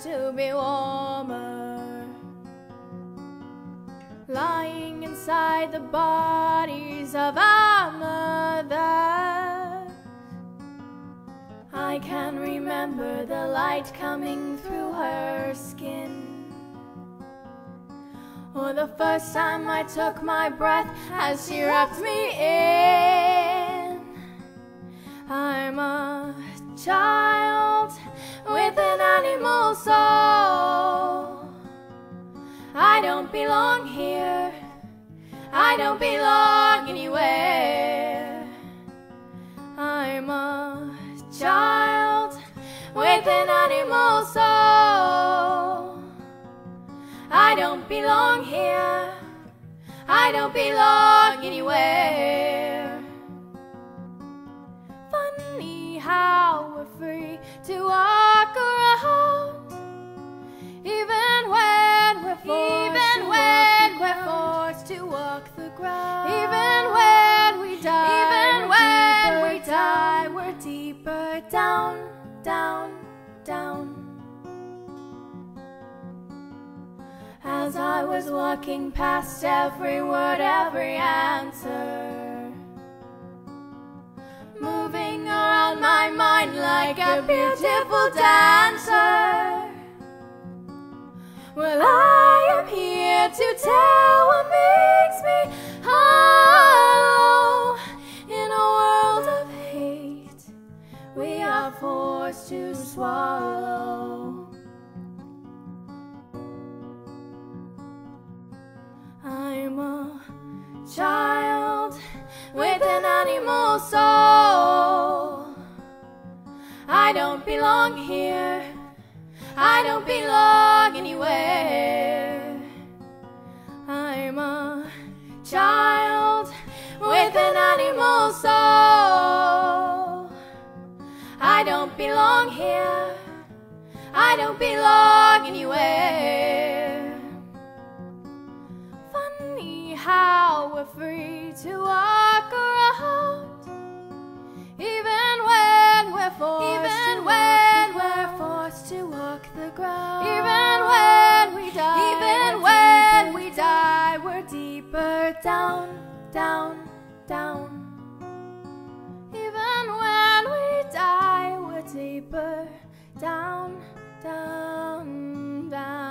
used to be warmer, lying inside the bodies of our mothers. I can remember the light coming through her skin, or the first time I took my breath as she wrapped me in. I'm a child with an animal soul. I don't belong here, I don't belong anywhere. I'm a child with an animal soul. I don't belong here, I don't belong anywhere. Funny how we're free to walk around, even when we're forced to walk the ground. Even when we die, we're deeper down, down, down. As I was walking past every word, every answer, moving around my mind like a beautiful dancer. Well, I am here to tell what makes me hollow. In a world of hate, we are forced to swallow. I'm a child with an animal soul. I don't belong here, I don't belong anywhere. I'm a child with an animal soul. I don't belong here, I don't belong anywhere. Funny how we're free to walk around, even when we're forced to walk the ground. Even when we die, we're deeper down, down, down. Even when we die, we're deeper down, down, down.